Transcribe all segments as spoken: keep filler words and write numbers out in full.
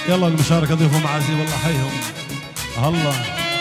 يلا المشاركة ضيفوا معازيم الله حيهم. الله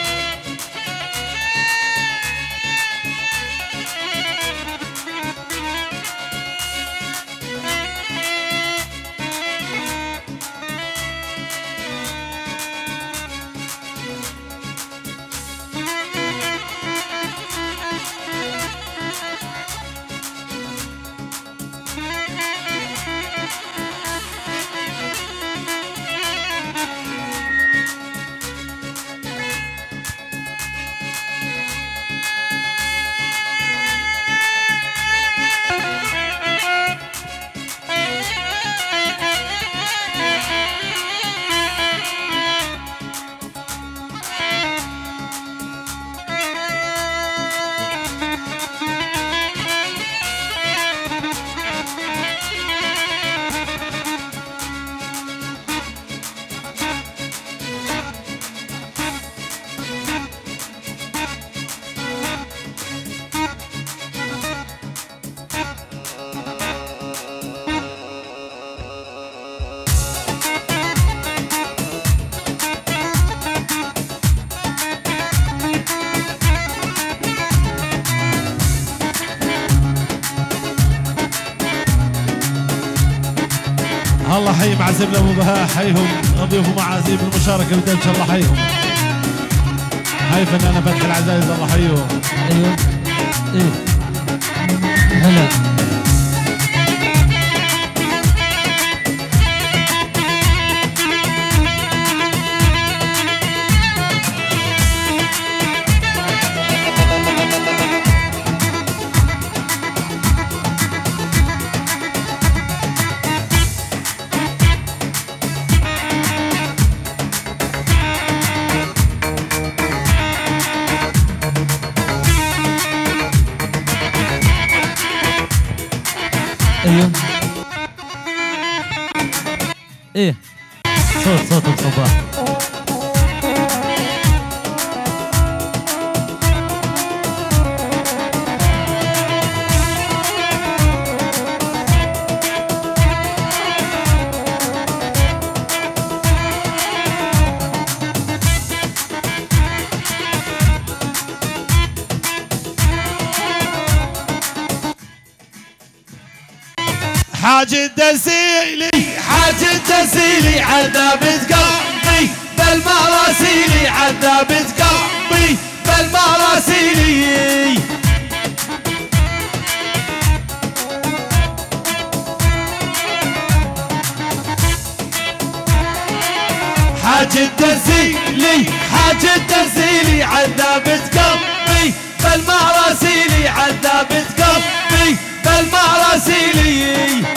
الله حي معازيم ابو بهاء حيهم ضيوفوا معازيم المشاركه بدلش الله حيهم. حي فنانه فتحي العزايز الله حيهم. ايوه ايه هلا ايوه ايه صوت صوت الصباح. حاج الدسيلي حاج الدسيلي عذابت قلبي بالمراسيلي عذابت قلبي بالمراسيلي حاج الدسيلي حاج الدسيلي عذابت قلبي بالمراسيلي عذابت قلبي بالمراسيلي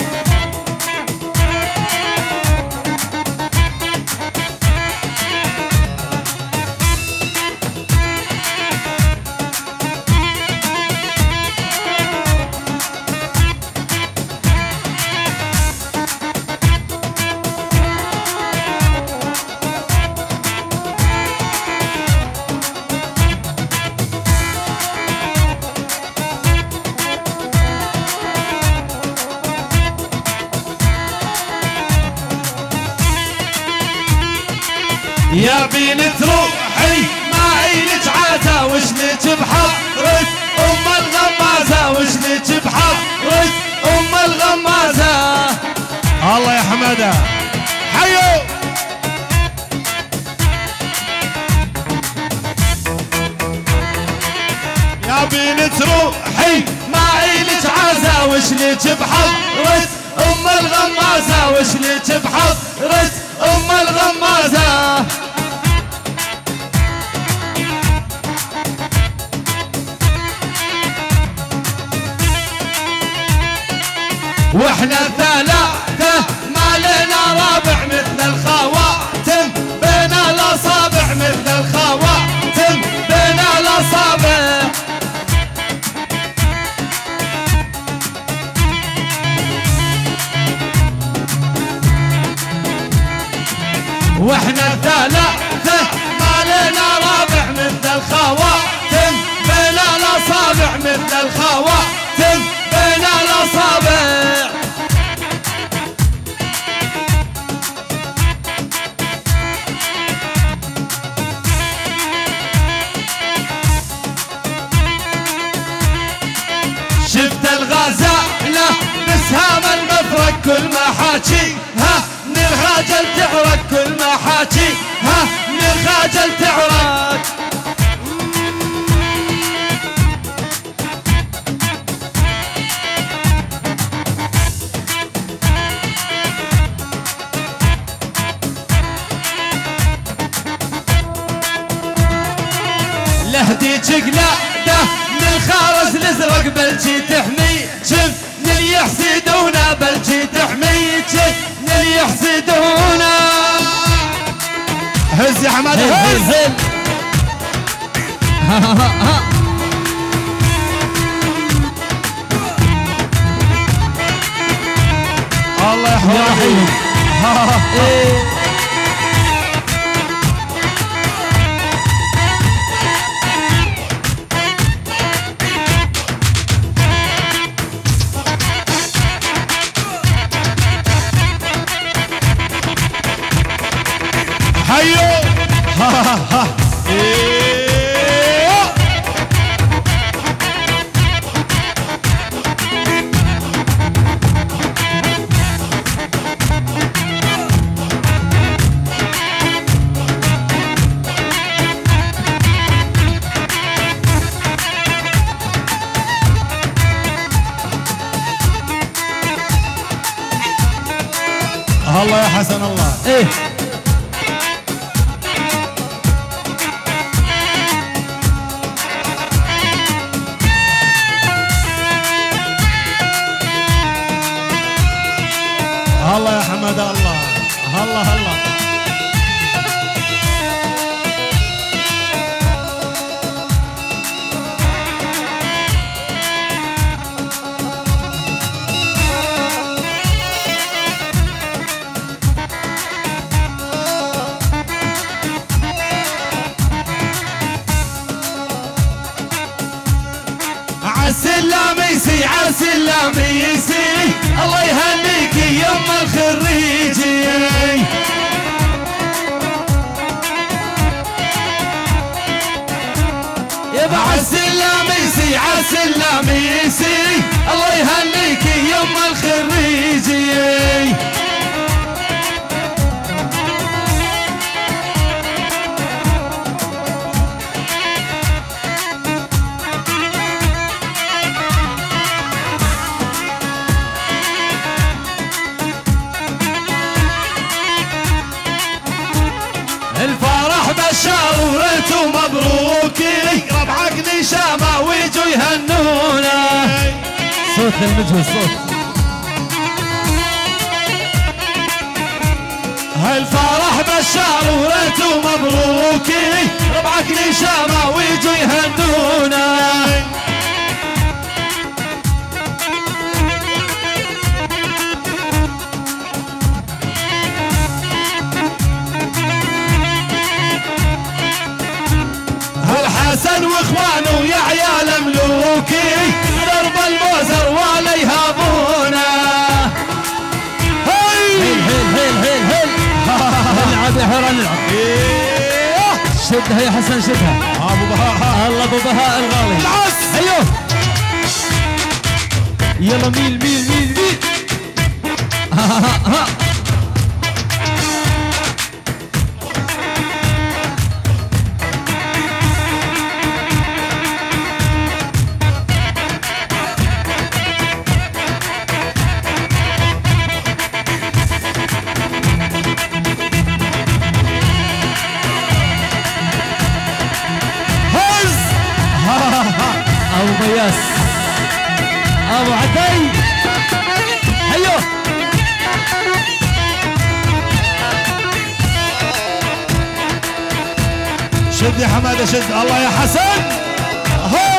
يا بنت روحي ما عينك عازة وشلك بحضرك ام الغمازة وشلك بحضرك ام الغمازة. الله يا حماده حيو يا بنت روحي ما عينك عازة وشلك بحضرك ام الغمازة وشلك بحضرك ام الغمازة. واحنا ثلاثة ما لنا رابع مثل الخواتم بين الاصابع مثل الخواتم بين الاصابع. واحنا ثلاثة ما لنا رابع مثل الخواتم بين الاصابع مثل الخواتم بين الاصابع. شفت الغزالة بسهام المفرق كل ما حاكي ها من الخجل تعرق كل ما حاكي ها من الخجل تعرق لهديك قلاده من خارز الازرق بلجي تحمي شف من اللي يحسدونا بلجي تحمي شف من اللي يحسدونا هز يا حماد هز ها ها ها الله يحفظك حيو ها ها ها إيه. الله يا حسن الله ايه الله يا حماد الله الله الله عالسلاميسي عالسلاميسي الله يهنيكي يم الخريجي يبا عالسلاميسي عالسلاميسي الله يهنيكي يم الخريجي الفرح بشارة ومبروكي ربعك نشامة ويجوا يهنونا صوت للمجهول صوت الفرح بشارة ومبروكي ربعك نشامة ويجوا يهنونا حسن واخوانه يا عيال ملوكي درب الموزر ولا يهابونا هيل هيل هيل هيل هيل نلعب يا حرام نلعب شدها يا حسن شدها ابو بهاء الله ابو بهاء الغالي العس ايوه يلا ميل ميل ميل ميل ها ها ها ابو مياس ابو عدي هيو شد يا حماده شد الله يا حسن ها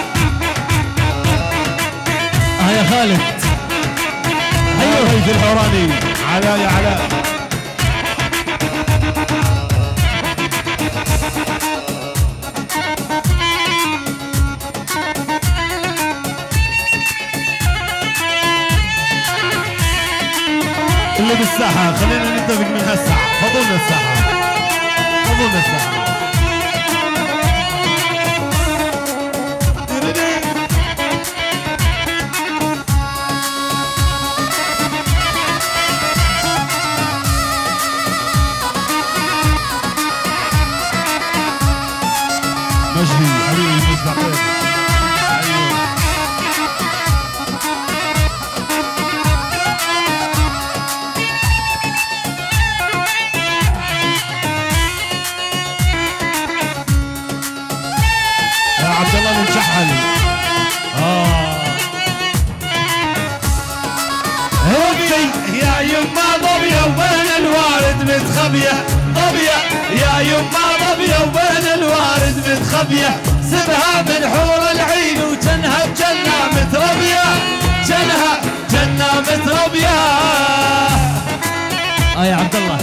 ها يا خالد ايوه في الحوراني علاء يا علاء اللي بالساحة خلينا نتفق من هالساعة فضلنا الساحة فضلنا الساحة وجهي حبيبي المستقيم. يا عبد الله المشحل. اه يا يما ضبيه وبين الوارد متخبيه، ضبيه يا يما ضبيه وبين الوارد متخبيه، سبها من حور العين وجنها بجنه متربيه، جنها جنه متربيه. اه يا عبد الله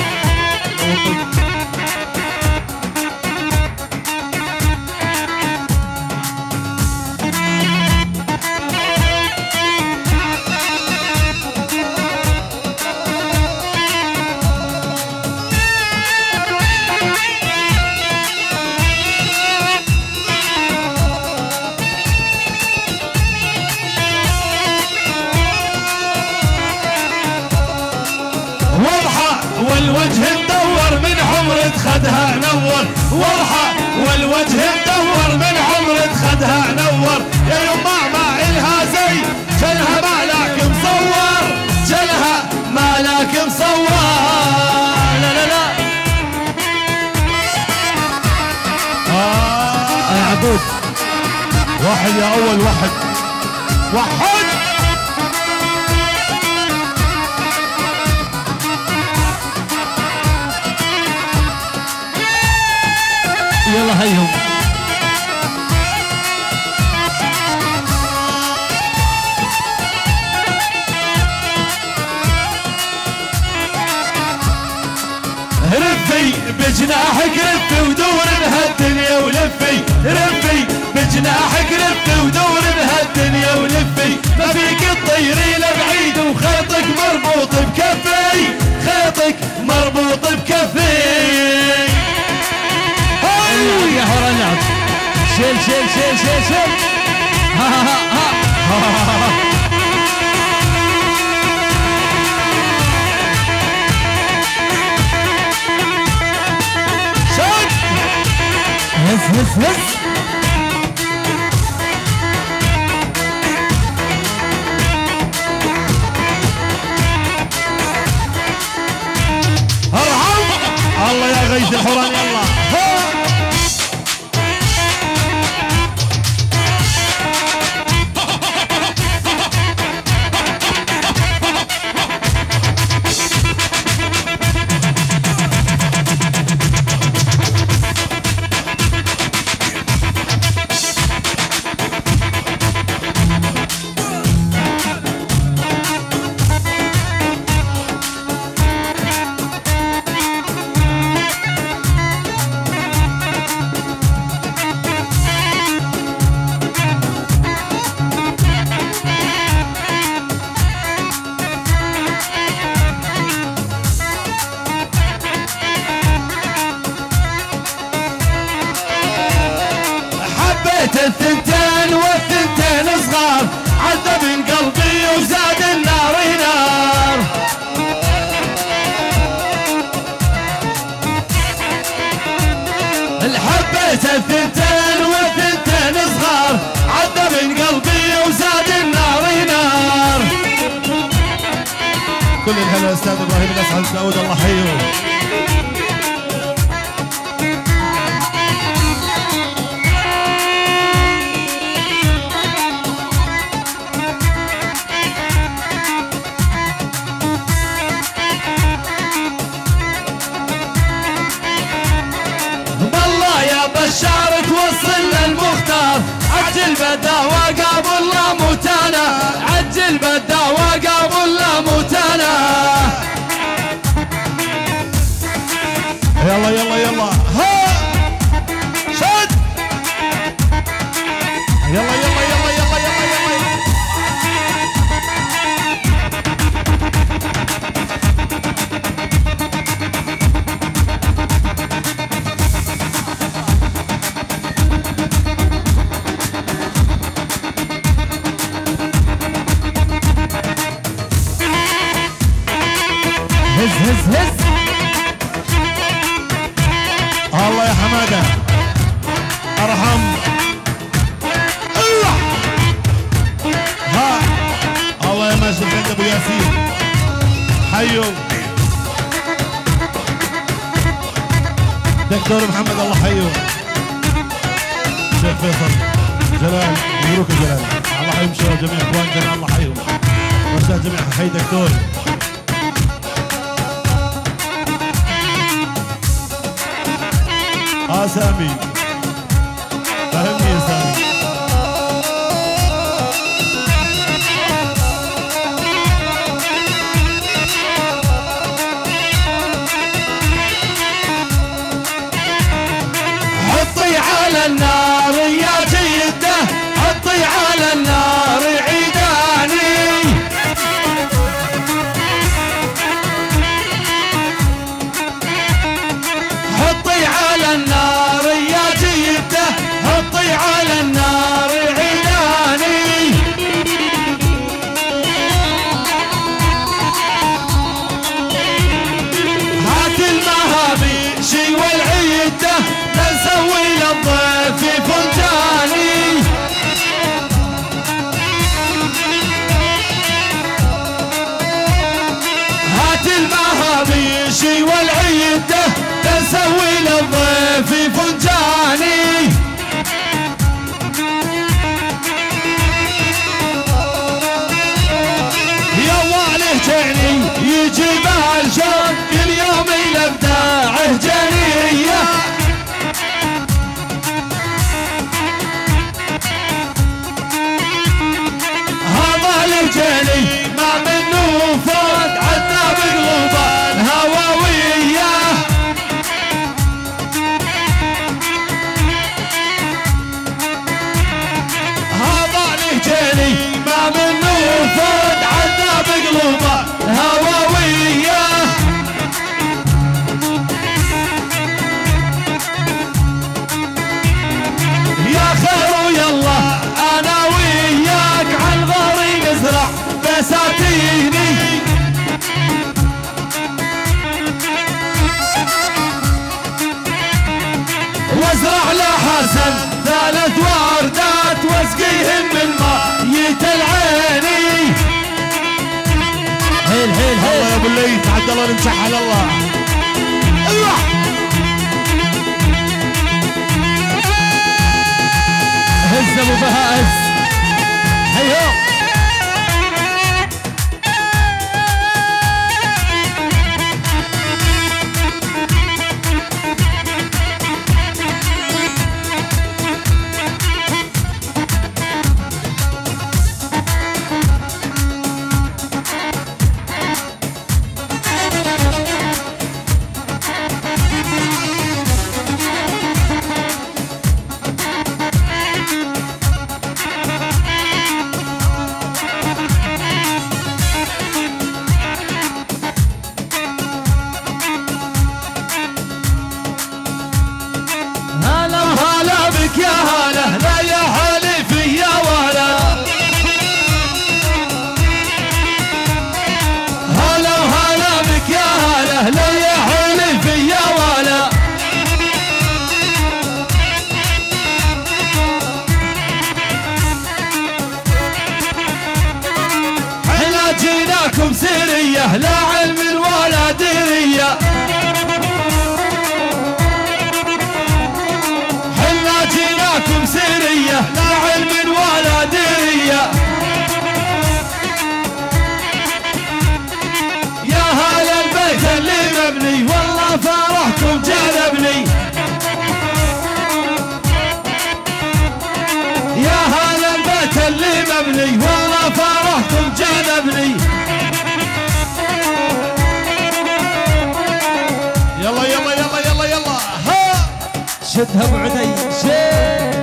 والوجه مدور من عمر خدها نور، واضحة والوجه مدور من عمر خدها نور، يا يما ما إلها زي جلها ما لك مصور، جلها ما لك مصور. لا لا لا آه يا عبود واحد يا أول واحد واحد. يلا هيهم رفي بجناحك رفي ودور بهالدنيا ولفي، رفي بجناحك رفي ودور بهالدنيا ولفي، ما فيك تطيري لبعيد وخيطك مربوط بكفي، خيطك مربوط بكفي. يا حور اللعب شيل شيل شيل شيل شيل ها ها ها ها شد هز هز هز ارحم الله يا غيث الحوران يلا. الثنتين والثنتين صغار، عدى من قلبي وزاد النار نار. الحبيت الثنتين والثنتين صغار، عدى من قلبي وزاد النار نار. كل الهلا استاذ ابراهيم الاسعد داود الله حيه. بشار توصل للمختار، عجل بداوى قبل لا موتانا، عجل بداوى قبل لا موتانا. يلا يلا يلا ها شد يلا يلا يلا يلا يلا يلا. دكتور محمد الله حيه. شيخ فيصل جلال مبروك يا جلال. الله حيهم شباب جميع اخوان جلال الله حيهم. واشتاق جميع حي دكتور. اه سامي فهمني يا سامي. حطي على النار يا جدة، حطي على النار عيداني. حطي على النار يا جدة، حطي على النار عيداني. هات المهابيشي والعيدة نسوي للضيف فنجاني. هات المهابيشي والعيدة نسوي للضيف فنجاني. يا واله جاني يجيب الشوق كل يوم الابداعه جنيه. الجلي ما منه فوت عدنا بقلوبه الهواوية. هذا الجلي ما منه فوت عدنا بقلوبه الهواوية. يا خير ويلا انا وياك عالغاري نزرع بساتيني. وازرع لحسن ثلاث وردات واسقيهن من مية العيني. هيل هيل هيل الله يا ابو الليث عبد الله نمسح على الله. ايوه هز ابو بهاء هز. هيو يا هلا لا يا حليفي يا ولا. هلا وهلا بك يا هلا لا يا حليفي يا ولا. حنا جيناكم سرية لا علم ولا ديرية. جيناكم سرية لا علم ولا ديرية. يا هلا البيت اللي مبني والله فرحكم جذبني. يا هلا البيت اللي مبني والله فرحكم جذبني. يلا يلا يلا يلا يلا ها شدها ابو عدي شد.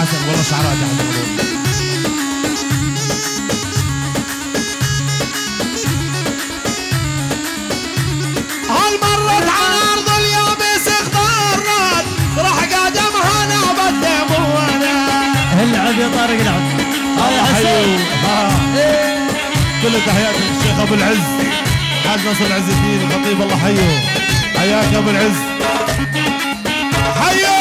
حسن والله شعرات يا حسن. هالمرت على ارض اليابس اختارت راح قدمها نعبت دمونا. العب يا طارق العب. الله حيو. كل تحيات الشيخ ابو العز حاج نصر العز الدين الخطيب الله حيو. حياك ابو العز. حيو.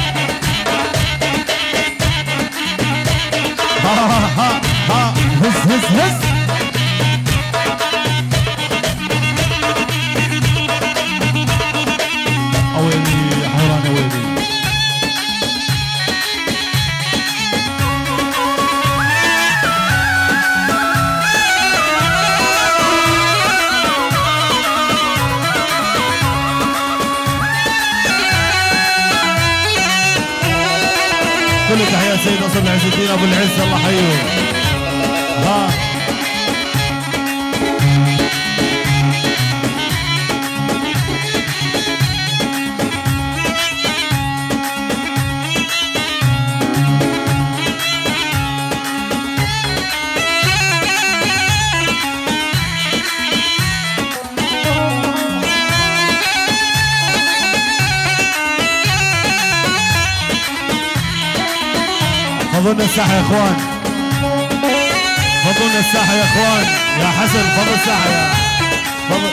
ها ها ها ها هز هز هز. اويلي حيران اويلي. كل تحيات سيد نصر العز الدين ابو العز الله حيو. ها فضلنا الساحة يا اخوان. فضلنا الساحة يا اخوان. يا حسن فضل الساحة يا فضل.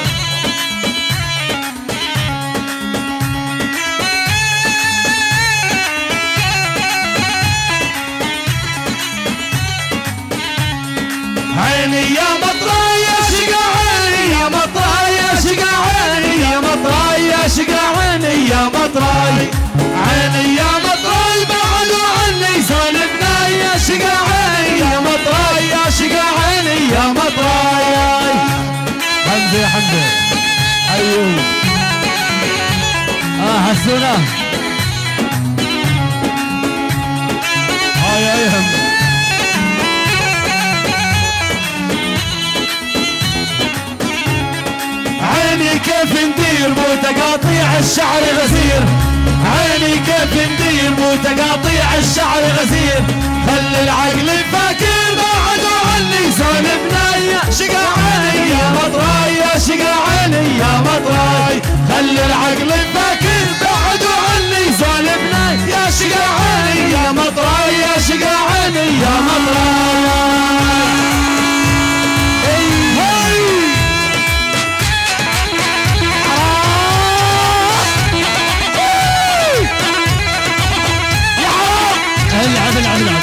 عيني يا مطراي يا شقا عيني يا مطراي يا شقا عيني يا مطراي يا شقا عيني يا مطراي. عيني يا مطراي بعدوا عني سالفنا يا شقا عيني يا مطراي يا شقا عيني يا مطراي. حمزة يا حمزة. ايوه اه حسونه. هاي يا ايهم. عيني كيف ندير مو تقاطيع الشعر غزير. عيني كيف ندير مو تقاطيع الشعر غزير. خلي العقل فاكر بعدوا عني سالفنا يا شقا عيني يا مطراي يا شقا عيني يا مطراي. خلي العقل فاكر بعدوا عني سالفنا يا شقا عيني يا مطراي يا شقا عيني يا مطراي. العب العب العب.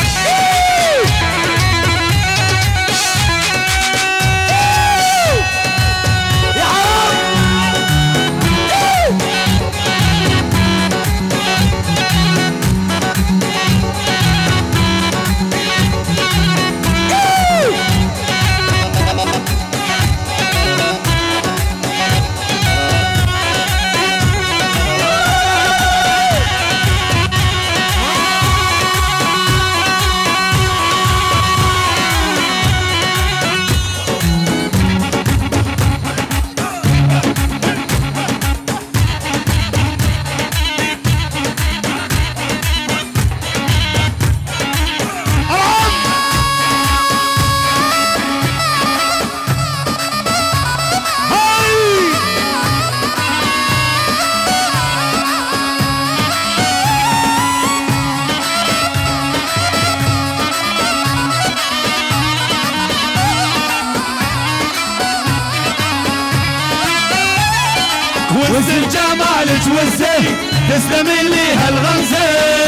وزن جمالك والزين تسلم لي هالغمزة.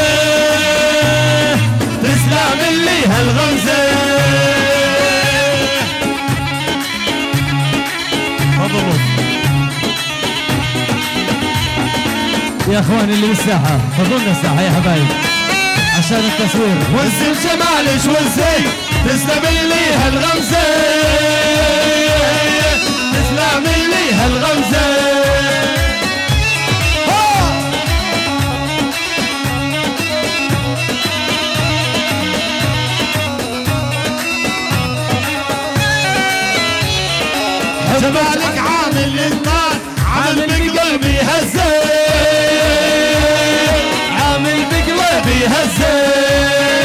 تسلم لي هالغمزة. تفضلوا يا اخوان اللي بالساحه فضلنا الساحه يا حبايب عشان التصوير. وزن جمالك والزين تسلم لي هالغمزة. تسلم لي هالغمزة. جمالك عامل الإدمان عامل بقلبي هزة. عامل بقلبي هزة.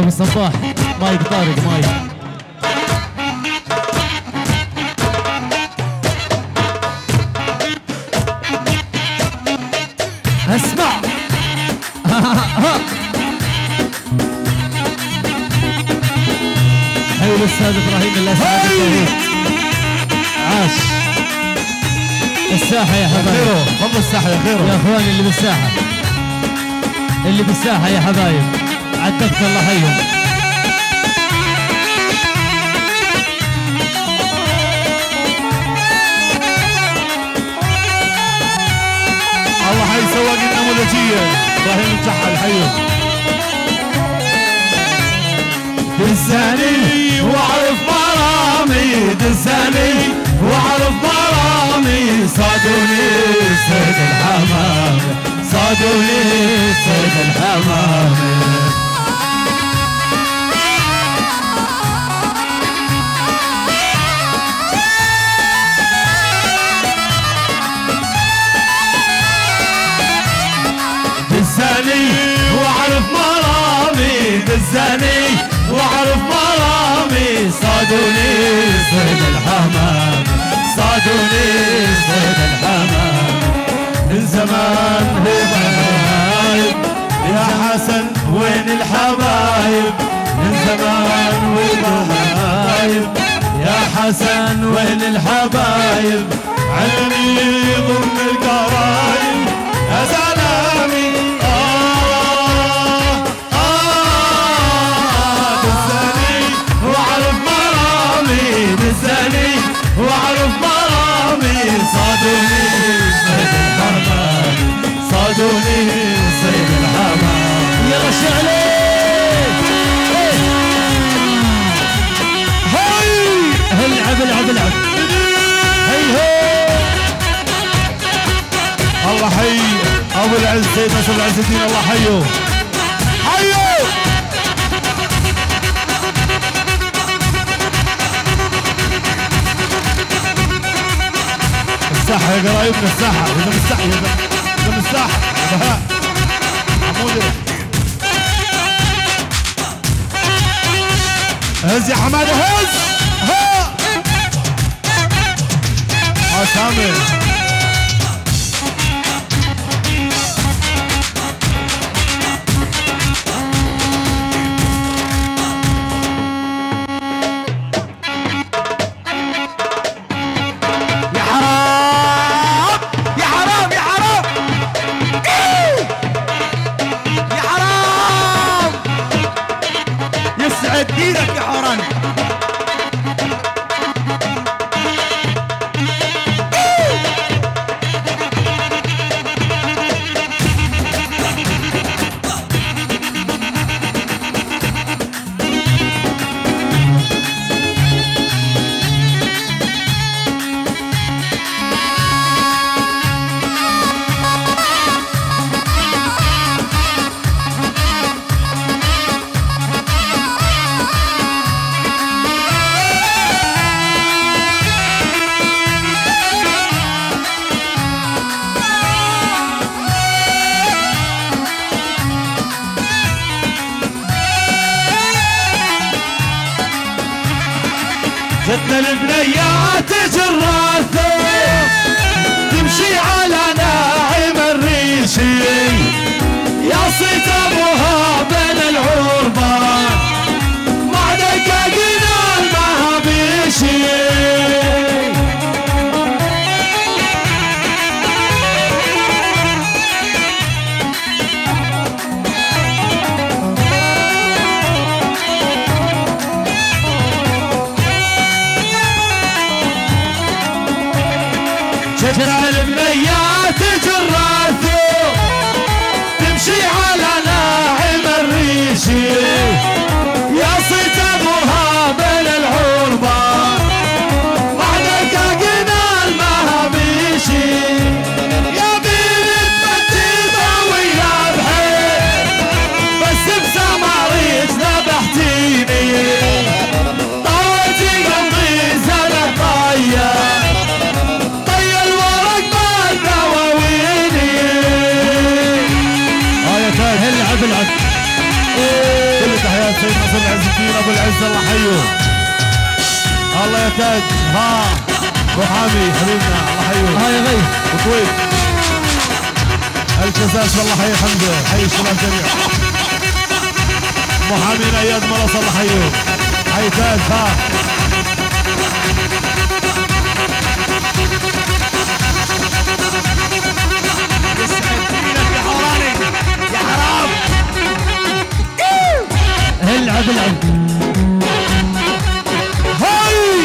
ابو صباح مايك طارق مايك. اسمع حلو الاستاذ ابراهيم الاسد عاش. الساحه يا حبايب، خلص الساحه يا خيرو يا اخواني اللي بالساحه اللي بالساحه يا حبايب عدتك الله حيهم. الله حي سواق النموذجيه ابراهيم الجحل حيه. دزاني واعرف مرامي، دزاني واعرف مرامي، صادوني سيد الحمام، صادوني سيد الحمام. دزاني واعرف مرامي، دزاني واعرف مرامي، صادوني سيد الحمام، صادوني سيد الحمام. من زمان هبايب يا حسن وين الحبايب، من زمان وين يا حسن وين الحبايب، علمي ضمن القرايب يا سلامي. آه آه دزاني واعرف مرامي، دزاني واعرف مرامي، صادوني سيد الحمام، صادوني سيد الحمام. يلا شعلي هي العب العب العب هي هي. الله حي ابو العز سيد نصر العز الدين، الله حيه حيه. الساحه يا قرايبنا، الساحه اذا الساحه اذا الساحه بهاء حمودي. هز يا حماده هز ها ها سامي. دينك يا حوران. جتنا البنيات جراثة تمشي على ناعم الريشي، يا صيت ابوها بين العربان مع دقاقنا المهابيشي. جتنا البنيات جراثو السيد نصر العز الدين ابو العز الله حيه. الله يا تاج. ها ابو حامي حبيبنا الله حيه. ها يا غيث وطويل الكساس والله حي حمزه حي الشباب جميعا. محامين اياد مرص الله حيه. حي تاج. ها العب العب هاي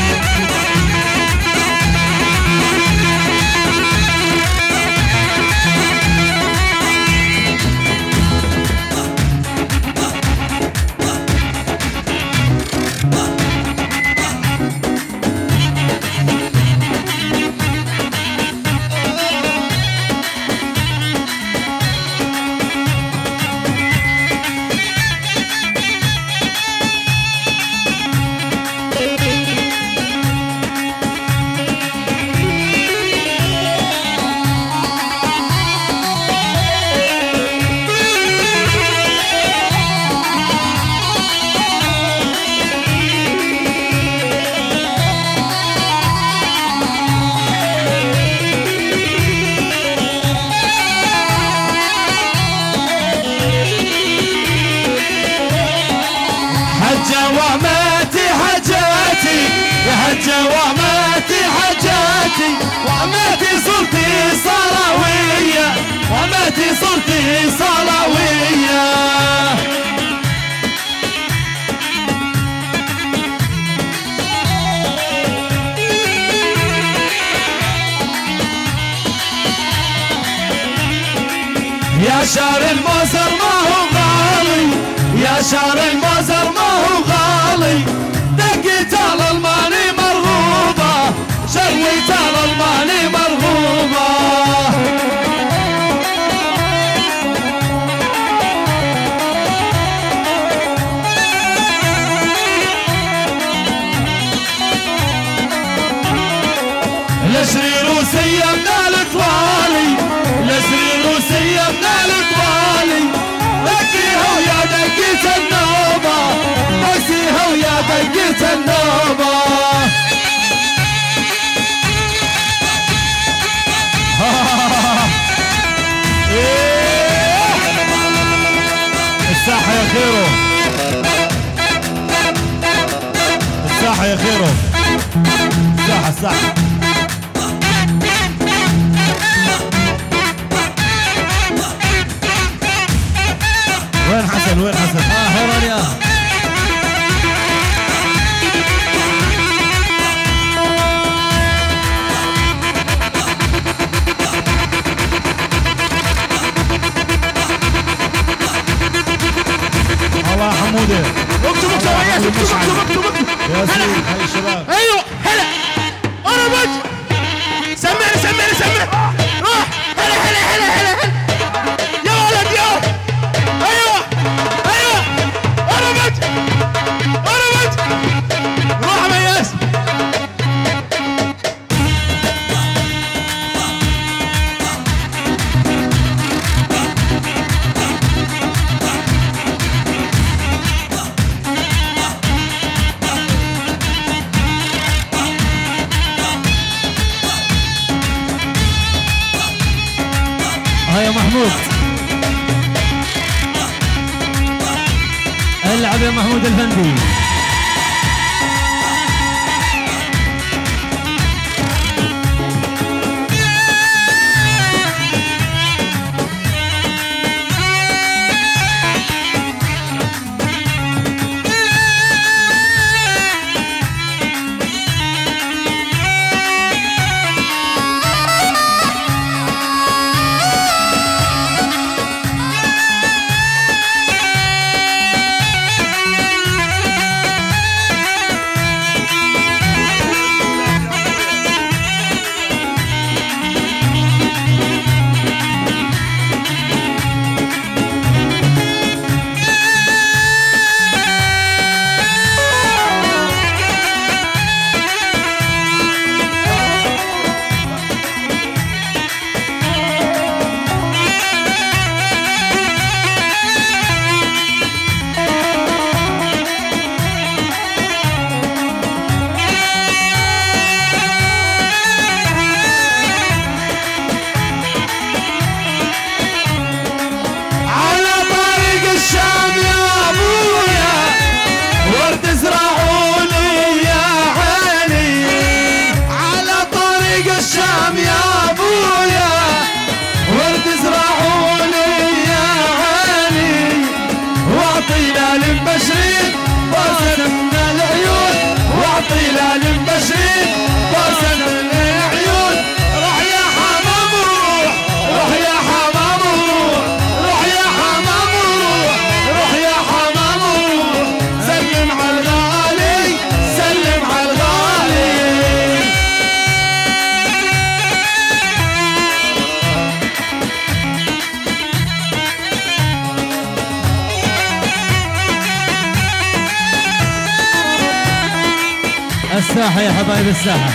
وماتي حاجاتي يا حجة وماتي حاجاتي وماتي صرتي صلاوية وماتي صرتي صلاوية يا شار الموزر ما هو غالي يا شار الموزر ما هو غالي دقيت على الماني مرغوبة شويت على الماني مرغوبة لشري روسية من الطوالي لشري روسية من الطوالي دقيها ويا دقيت النوبة دقيها ويا دقيت النوبة الساحة يا خيرو الساحة يا خيرو الساحة الساحة وين حسن وين حسن؟ ها حيران يا الله حموده اكتب اكتب يا اكتب اكتب اكتب يا سيدي هاي الشباب ايوه هلا انا بج سمعني سمعني سمعني روح هلا هلا هلا هلا هلا يا ولد يا ايوه ايوه انا بج انا بج روح يا مياس ها يا محمود العب يا محمود الفندي الساحة يا حبايب الساحة.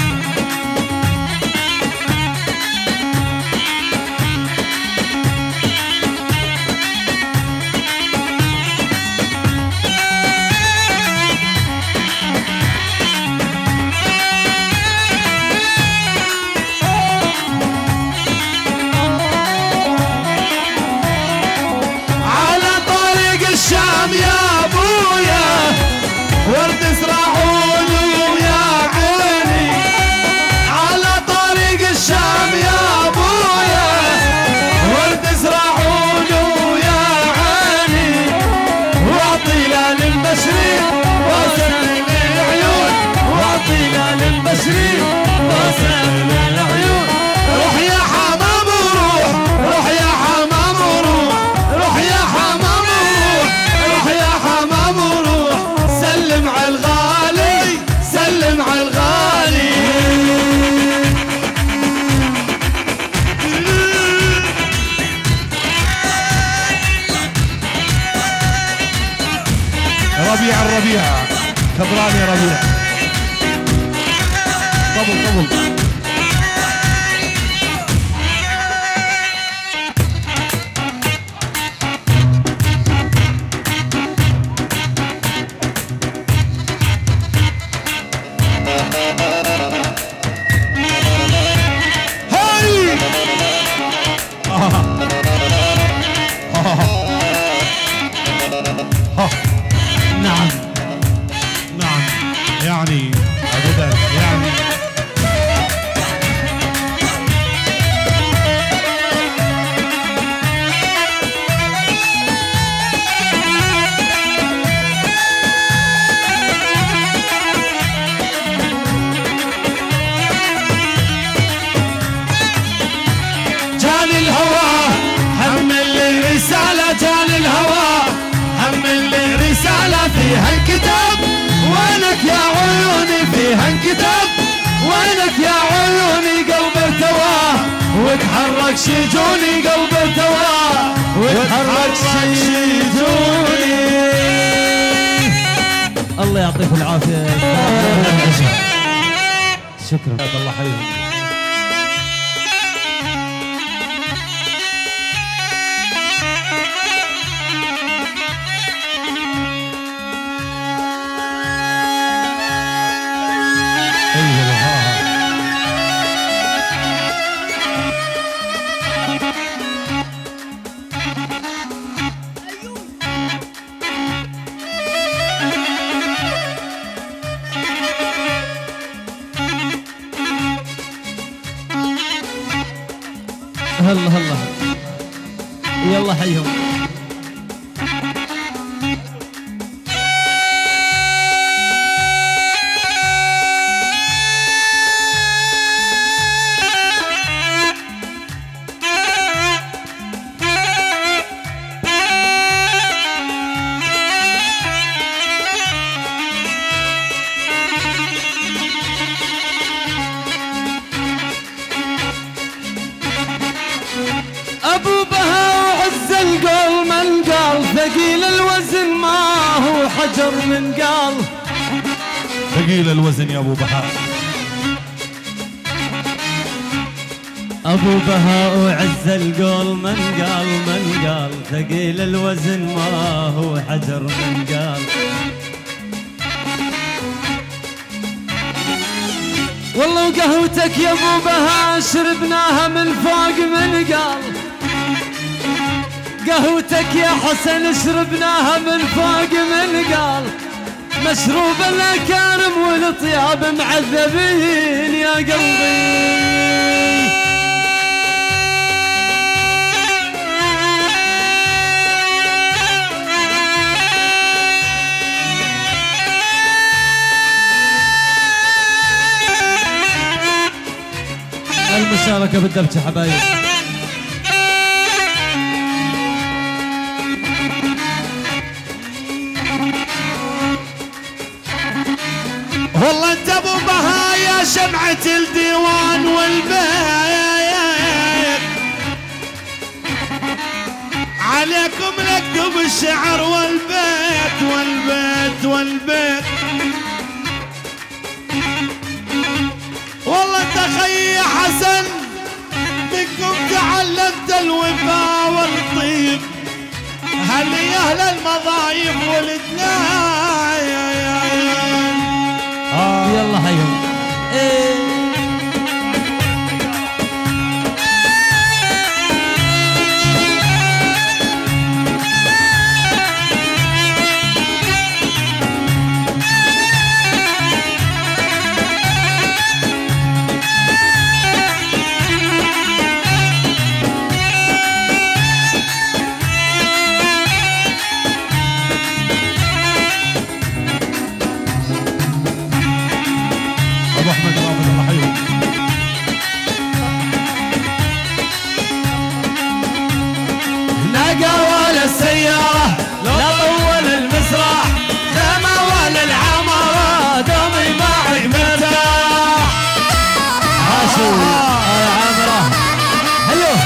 ربيع الربيع كبران يا ربيع. طبل طبل. نعم نعم يعني ابدا يعني جاني الهوى حمل لي رسالة، جاني الهوى حمل لي رسالة فيها انكتب وينك يا عيوني، فيها انكتب وينك يا عيوني. قلب ارتواه وتحرك شجوني، قلب ارتواه وتحرك شجوني. الله يعطيك العافية. شكرا. الله حيهم. هلا هلا يلا حيهم. ابو بهاء وعز القول من قال، ثقيل الوزن ما هو حجر من قال. ثقيل الوزن يا ابو بهاء. ابو بهاء وعز القول من قال من قال، ثقيل الوزن ما هو حجر من قال. والله وقهوتك يا ابو بهاء شربناها من فوق من قال. قهوتك يا حسن شربناها من فوق من قال. مشروب الاكارم والطياب معذبين يا قلبي. المشاركة بالدبش حبايب. والله انت ابو بهاء يا شمعة الديوان والبيت، عليكم نكتب الشعر والبيت والبيت والبيت. خي حسن منكم تعلمت الوفاء والطيب، هل يا اهل المضايف ولدنا يا يا يا آه يلا حيهم. إيه ابو احمد رافض الله حيهم. نقى ولا السيارة لا طول المسرح، خيمة ولا العمارة دومي معك مرتاح. عاشوا يا عامرة هيو.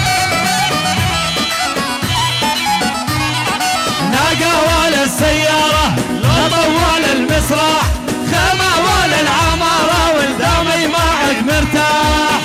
نقى ولا السيارة لا طول المسرح، خيمة ولا العمارة والدومي معك مرتاح.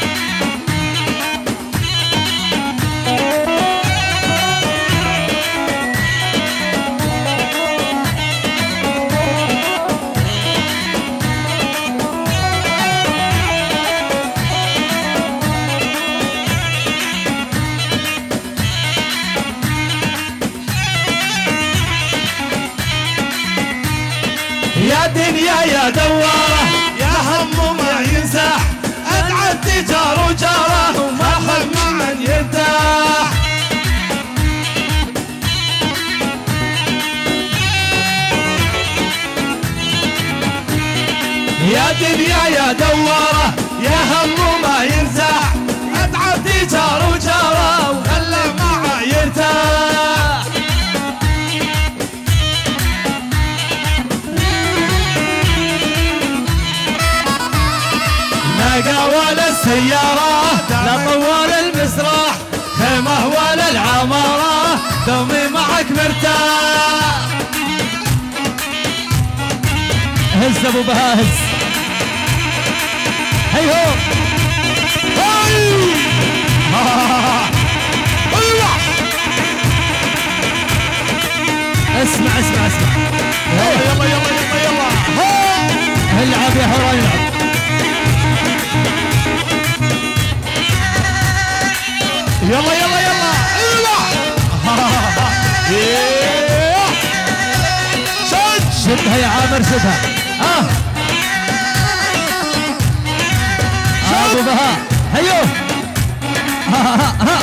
يا دنيا يا دوارة يا هم ما ينسح، ادعى التجار وجاره وما خل من يرتاح. يا دنيا يا دوارة يا هم ما ينسح، ادعى التجار وجاره وخلى معه يرتاح. نقى ولا السيارة لا طول المسرح، خيمة ولا العمارة دومي معك مرتاح. هز ابو بهاء هز. هيهو. اسمع اسمع اسمع. يلا يلا يلا يلا العب يا حوران العب. يلا يلا يلا يلا شد شدها يا عامر شدها. اه ابو بهاء هيو. ها ها ها.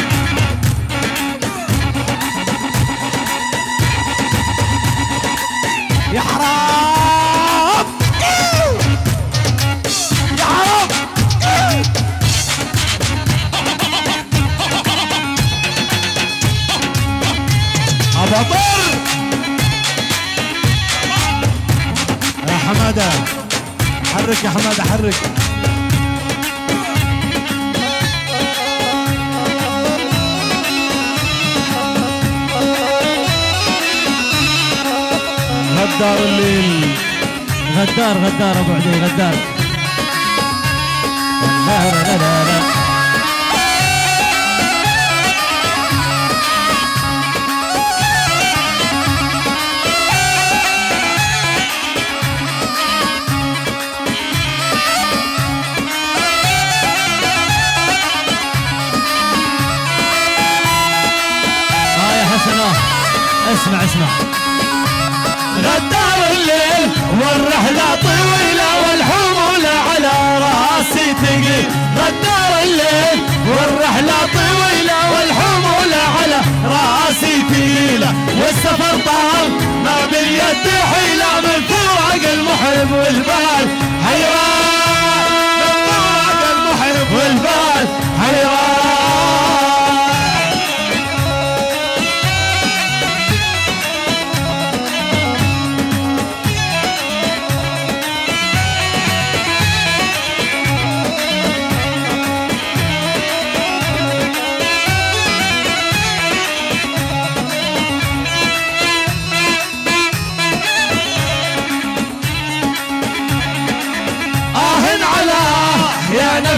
يا حرام يا حرام. ابو طر يا حماده حرك يا حماده حرك. غدار الليل. غدار غدار ابو عدي غدار. لا لا لا لا. اه يا حسن اه اسمع اسمع. غدار الليل والرحلة طويلة والحمولة على راسي تقيل. غدار الليل والرحلة طويلة والحمولة على راسي تقيلة، والسفر طال ما باليد حيلة من فراق المحب والبال حيران. من فراق المحب والبال حيران.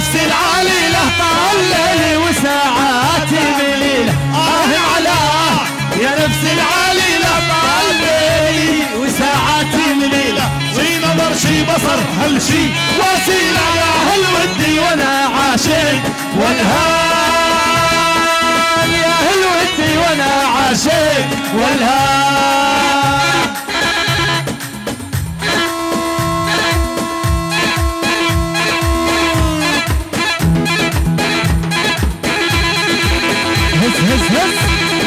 نفسي العليلة طال ليلي وساعاتي بليلة آه على يا نفسي العليلة طال ليلي وساعاتي بليلة شي نظر شي بصر هل شي وسيلة يا هل ودي وانا عاشق والهان يا هل ودي وانا عاشق والهان هز هز هز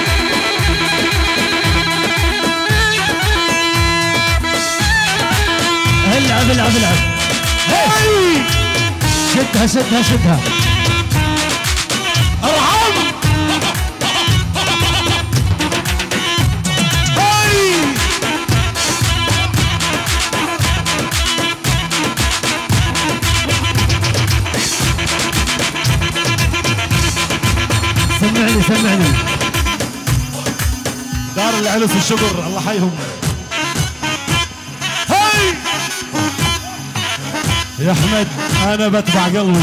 العب العب العب هاي شدها شدها شدها ارحم هاي سمعني سمعني دار العلس الشقر الله حيهم. هاي يا احمد انا بتبع قلبي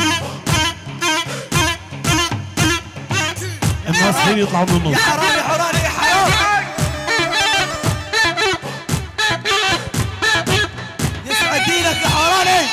الناس حين يطلعوا من النص. يا حرام يا حرام يا حرام يسعد دينك يا حرام.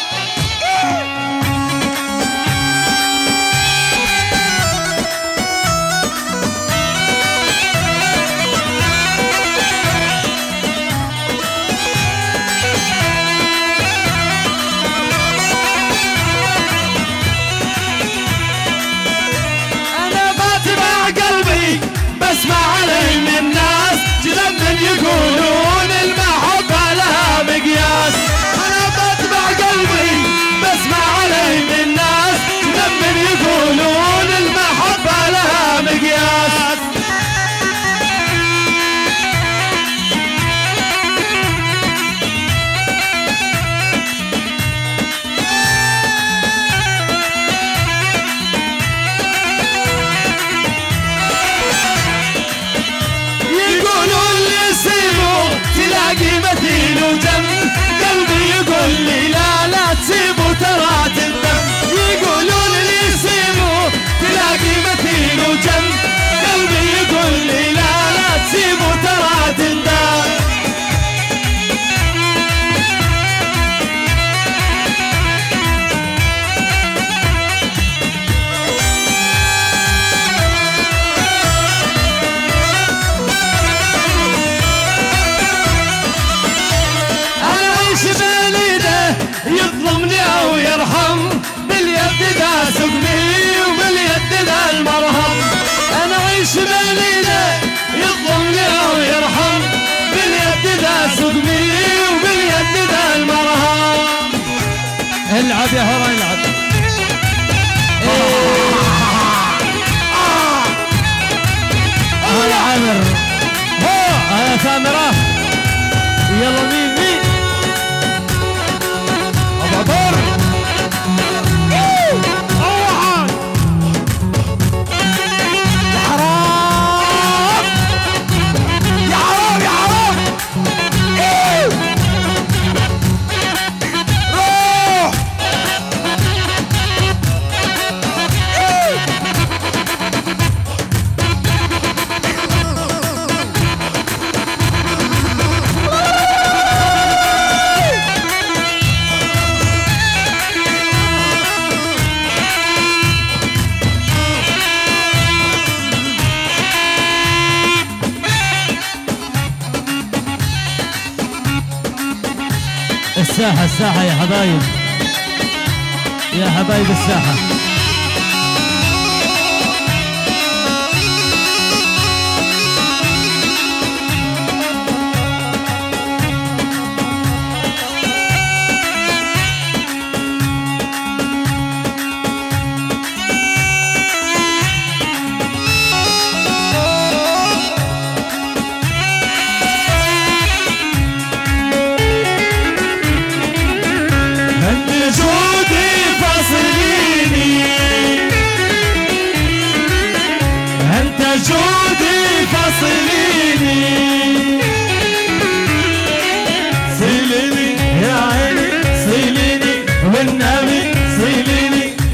بسمع علي من الناس جلد يقولون المحبة لها مقياس. أنا بتبع قلبي بسمع علي من الناس جلد يقولون المحبة لها مقياس. تلاقي مثيل وجم قلبي يقول لي لا لا تسيبه ترى تندم. يقولون لي سيبه تلاقي مثيل وجم قلبي يقول لي لا لا تسيبه ترى تندم. يظلمني او يرحم باليد ذا سقمي وباليد ذا المرهم. انا عيش بليله يظلمني او يرحم باليد ذا سقمي وباليد ذا المرهم. العب يا هرا العب. اه يا عامر هو يا سامره يلا مين مين عبر روحان يا حرام يا حرام يا حرام ايه روح ايه الساحة الساحة يا حبايب يا حبايب الساحة. جودي فصليني صليني يا عيني صليني والنبي صليني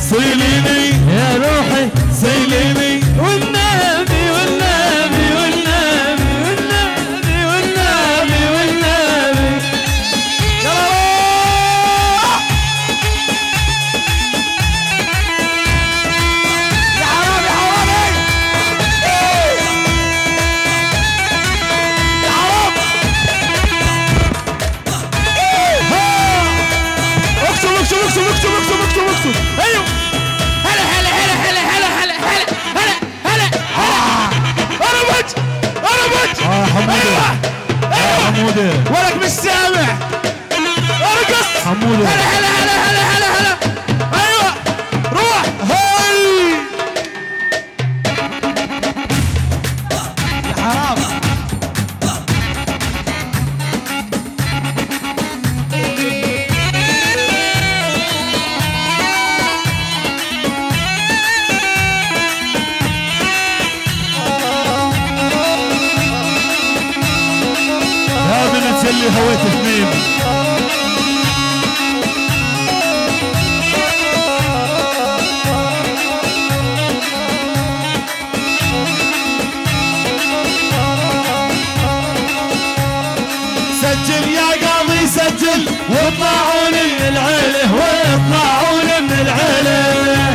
صيليني يا روحي صيليني والنبي والنبي والنبي والنبي والنبي والنبي يلا يا حرامي حرامي يا حرام اكتب اكتب اكتب اكتب اكتب اكتب اكتب ايوه هلا هلا هلا هلا هلا هلا هلا هلا هلا انا بج انا بج اه حمودي ايوه يا حمودي ولك مش سامع ارقص حمودي هلا هلا هلا هلا هلا هلا ايوه روح هاي يا حرام يا بنت اللي هويت اثنين سجل يا قاضي سجل واطلعون من العيله واطلعون من العيله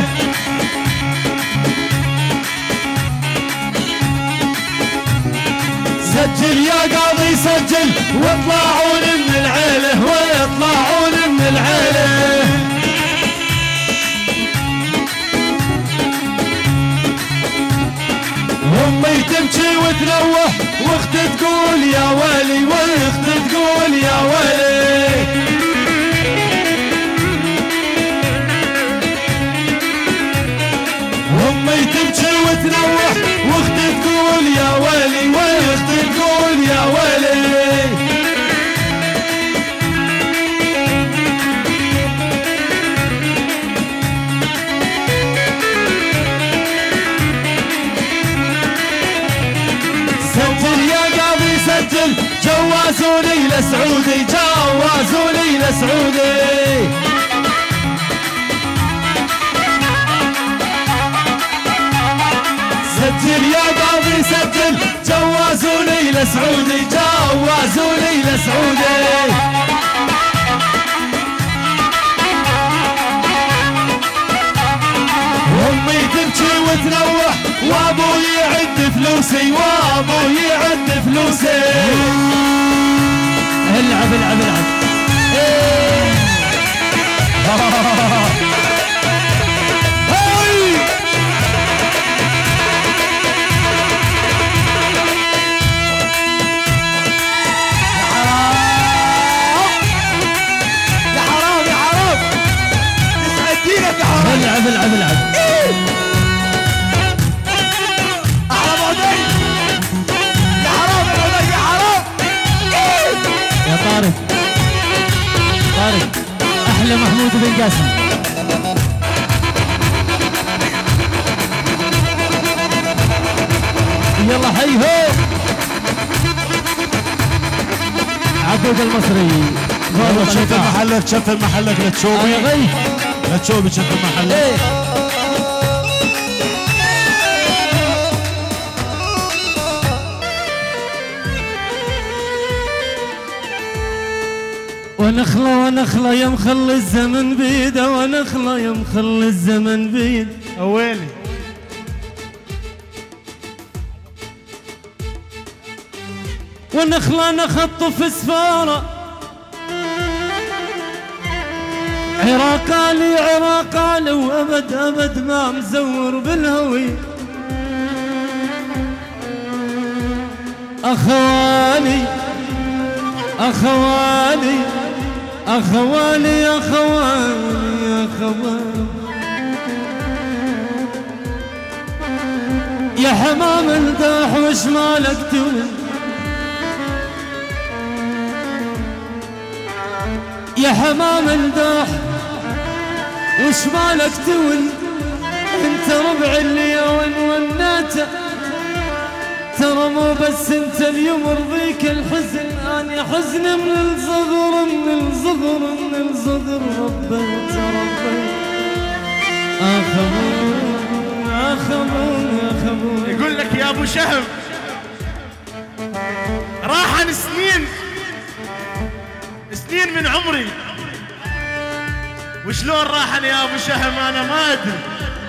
سجل يا قاضي سجل واطلعون من العيله واطلعون من العيله امي تبكي وتنوح واخت تقول يا ويلي واخت تقول يا ويلي امي تبكي وتنوح واخت تقول يا ويلي واخت تقول يا ويلي سجل يا قاضي سجل جوازوني لسعودي جوازوني لسعودي سجل يا قاضي سجل جوازوني لسعودي جوازوني لسعودي امي تبكي وتنوح وابوي يعد فلوسي وابوي يعد فلوسي العب العب العب هاي يا حرام يا حرام تسعد دينك يا حرام العب العب العب احرام عدي يا حرام يا عدي يا حرام يا طارق طارق احلى محمود بن قاسم يلا حي هو عبود المصري والله تشفل محلك تشفل محلك لا تشوبي يا غي لا تشوبي تشفل محلك ايه ونخلة ونخلة يا مخلي الزمن بيده ونخلة يا مخلي الزمن بيده ويلي ونخلة نخط في سفارة عراقالي عراقالي وابد ابد ما مزور بالهوي اخواني اخواني اخواني اخواني اخواني يا حمام الداح وش مالك تولد يا حمام الداح وش مالك تولد انت ربع اللي ونوناته ترى مو بس انت اليوم رضيك الحزن اني حزن من الصغر من الصغر من الصغر ربيت ربيت خبون يا خبون يا خبون. يقول لك يا ابو شهم راحن سنين سنين من عمري. وشلون راحن يا ابو شهم انا ما ادري،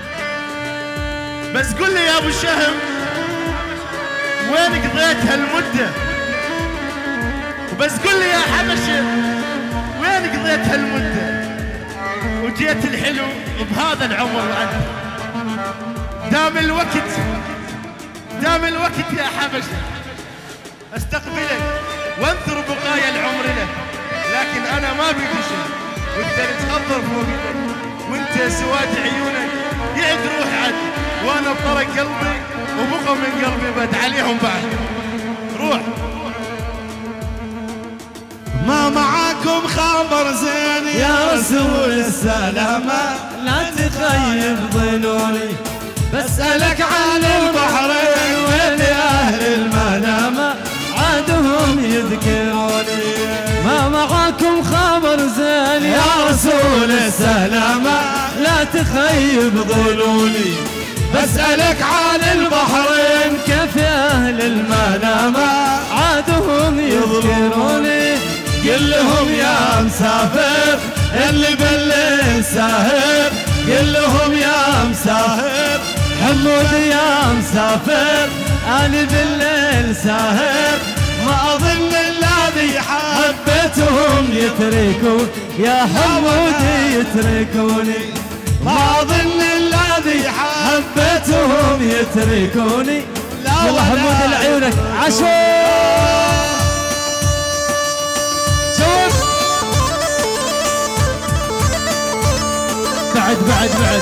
بس قل لي يا ابو شهم وين قضيت هالمده؟ وبس قل لي يا حبشه وين قضيت هالمده؟ وجيت الحلو بهذا العمر عندي. دام الوقت دام الوقت يا حبشه استقبلك وانثر بقايا العمر لك، لكن انا ما بيدي شيء وانت تخضر فوقك، وانت سواد عيونك يعد روح عد، وانا بطرق قلبي وبقى من قلبي بد عليهم بعد. روح. ما معاكم خبر زين يا رسول السلامة لا تخيب ظنوني، بسألك عن البحرين وين أهل المنامة عادهم يذكروني. ما معاكم خبر زين يا رسول السلامة لا تخيب ظنوني، بسألك عن البحرين كيف أهل المنامة عادهم يذكروني. قل لهم يا مسافر اللي بالليل ساهر، قل لهم يا مسافر حمود يا مسافر أنا بالليل ساهر. ما أظن الذي حبيتهم يتركون يا حمود يتركوني، ما أظن الذي حبيتهم يتركوني. يلا حمود لعيونك عشور. بعد بعد بعد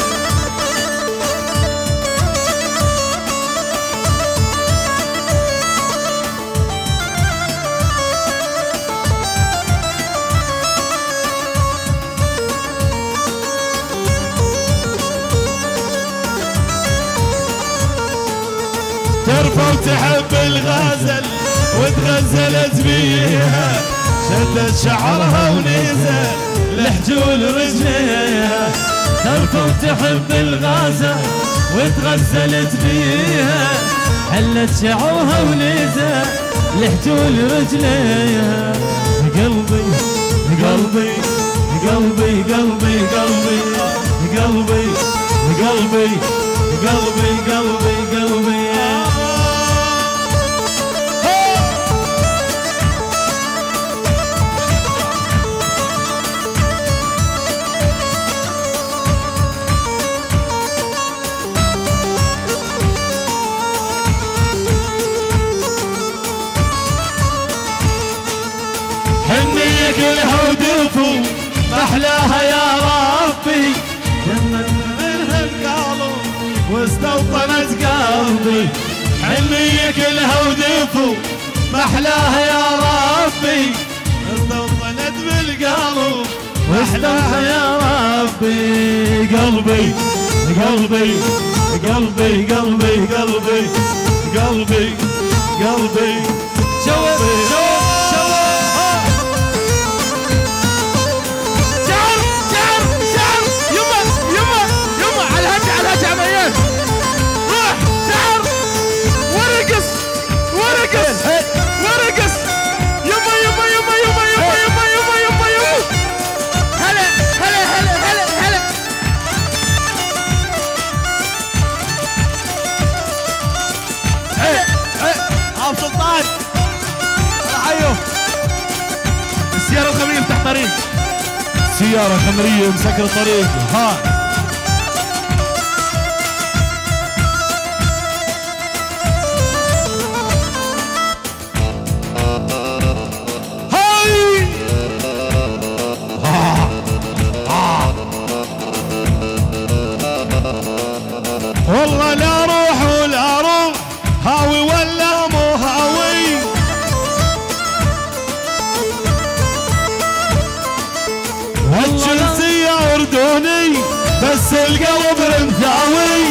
ترفع وتحب الغزل وتغزلت بيها، شدت شعرها ونزل لحجول رجليها. ترفع وتحب الغازة وتغزلت بيها، حلت شعرها ونزل لحجول رجليها. قلبي قلبي قلبي قلبي قلبي قلبي قلبي قلبي قلبي قلبي حنية كلها ودفو محلاها يا ربي، جنت منها القلب واستوطنت قلبي. حنية كلها ودفو محلاها يا ربي، استوطنت بالقلب محلاها يا ربي. قلبي قلبي قلبي قلبي قلبي قلبي قلبي شوف شوف سلطان حيو. السيارة الخمرية مفتح طريق، سيارة خمرية مسكر طريق. ها هاي ها ها والله لا روح ولا روح هاوي ولا مو هاوي، والجنسية أردني بس القلب رمثاوي.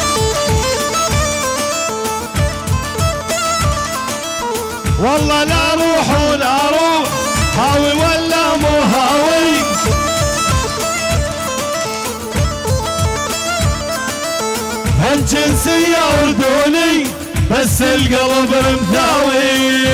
والله لا روح ولا روح هاوي ولا مو هاوي. بس القلب مثاوي.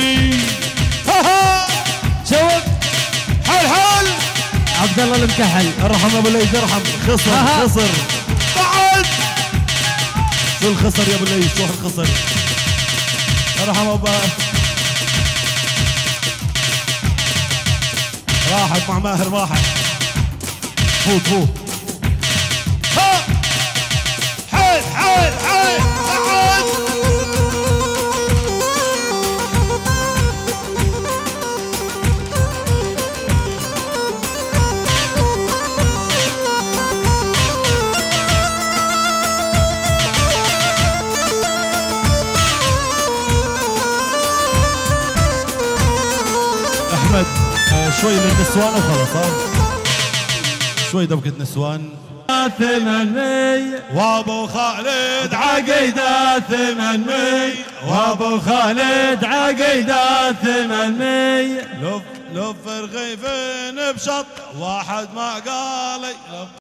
شوف حل حل عبد الله المكحل. ارحم ابو ليث ارحم. خسر آه. خسر بعد شو الخسر يا ابو ليث؟ شو الخسر؟ ارحم ابو راحت مع ماهر راحت. فوت فوت. ها حل حل حل بعد احمد آه شوي من النسوان وخلص. ها شوي دبكة نسوان. ثمانية وابو خالد عقيدة ثمانية وابو خالد عقيدة ثمانية. لف لف رغيفين بشط واحد ما قالي لف